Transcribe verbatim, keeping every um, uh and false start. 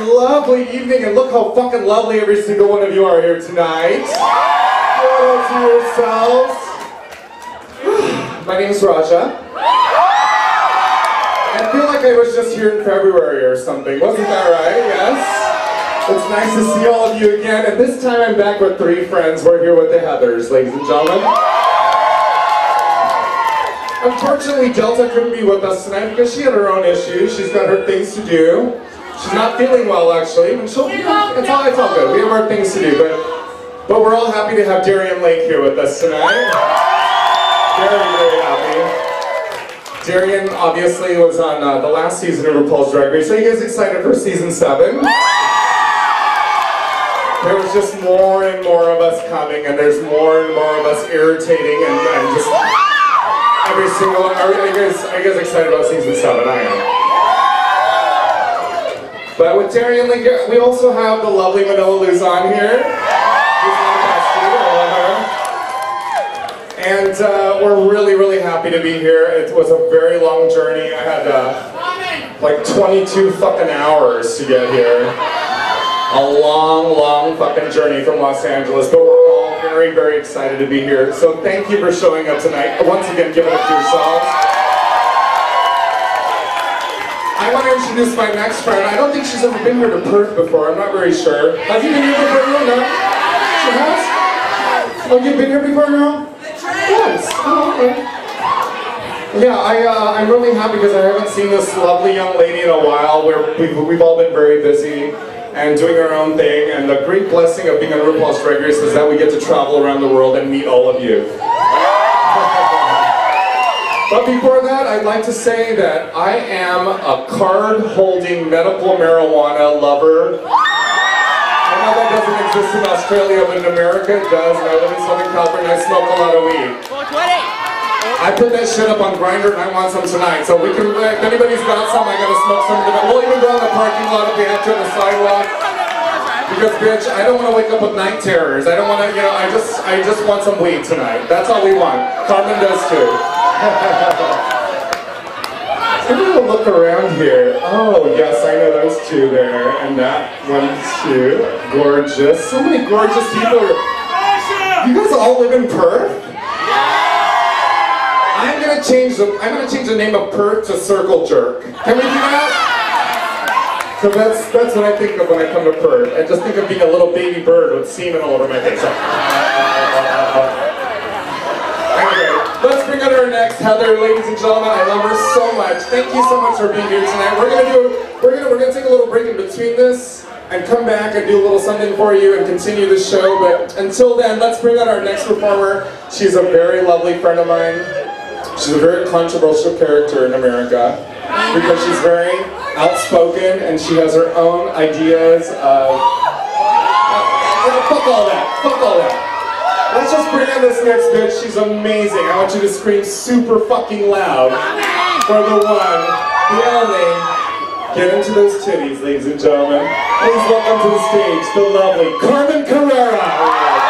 lovely evening, and look how fucking lovely every single one of you are here tonight. Shout out to yourselves. My name's Raja. I feel like I was just here in February or something. Wasn't that right? Yes? It's nice to see all of you again, and this time I'm back with three friends. We're here with the Heathers, ladies and gentlemen. Unfortunately, Delta couldn't be with us tonight because she had her own issues. She's got her things to do. She's not feeling well, actually, and she'll be, it's all, it's all good. We have our things to do, but, but we're all happy to have Darian Lake here with us tonight. Very, very happy. Darian obviously was on uh, the last season of RuPaul's Drag Race. So you guys excited for season seven? There was just more and more of us coming, and there's more and more of us irritating, and, and just every single one. Are you guys, are you guys excited about season seven? I am. But with Darian Lake, we also have the lovely Manila Luzon here. And uh, we're really, really happy to be here. It was a very long journey. I had uh, like twenty-two fucking hours to get here. A long, long fucking journey from Los Angeles, but we're all very, very excited to be here. So thank you for showing up tonight. Once again, give it up to yourselves. I want to introduce my next friend. I don't think she's ever been here to Perth before. I'm not very sure. Have you been here before? No? She has? Oh, you've been here before, girl? Yes. Oh, okay. Yeah, I, uh, I'm really happy because I haven't seen this lovely young lady in a while. We're, we've, we've all been very busy and doing our own thing, and the great blessing of being on RuPaul's Drag Race is that we get to travel around the world and meet all of you. But before that, I'd like to say that I am a card-holding medical marijuana lover. I know that doesn't exist in Australia, but in America it does, and I live in Southern California and I smoke a lot of weed. I put that shit up on Grindr and I want some tonight, so we can, if anybody's got some, I gotta smoke some of it. We'll even go in the parking lot if we have to on the sidewalk. Because bitch, I don't want to wake up with night terrors. I don't want to, you know, I just, I just want some weed tonight. That's all we want. Carmen does too. I'm gonna look around here. Oh yes, I know those two there, and that one too. Gorgeous. So many gorgeous people. You guys all live in Perth? I'm gonna change the I'm gonna change the name of Perth to Circle Jerk. Can we do that? So that's that's what I think of when I come to Perth. I just think of being a little baby bird with semen all over my face. Anyway, let's bring out our next Heather, ladies and gentlemen. I love her so much. Thank you so much for being here tonight. We're gonna do we're gonna we're gonna take a little break in between this and come back and do a little something for you and continue the show. But until then, let's bring out our next performer. She's a very lovely friend of mine. She's a very controversial character in America because she's very outspoken and she has her own ideas of uh, fuck all that, fuck all that. Let's just bring in this next bitch. She's amazing. I want you to scream super fucking loud for the one, the only. Get into those titties, ladies and gentlemen. Please welcome to the stage the lovely Carmen Carrera.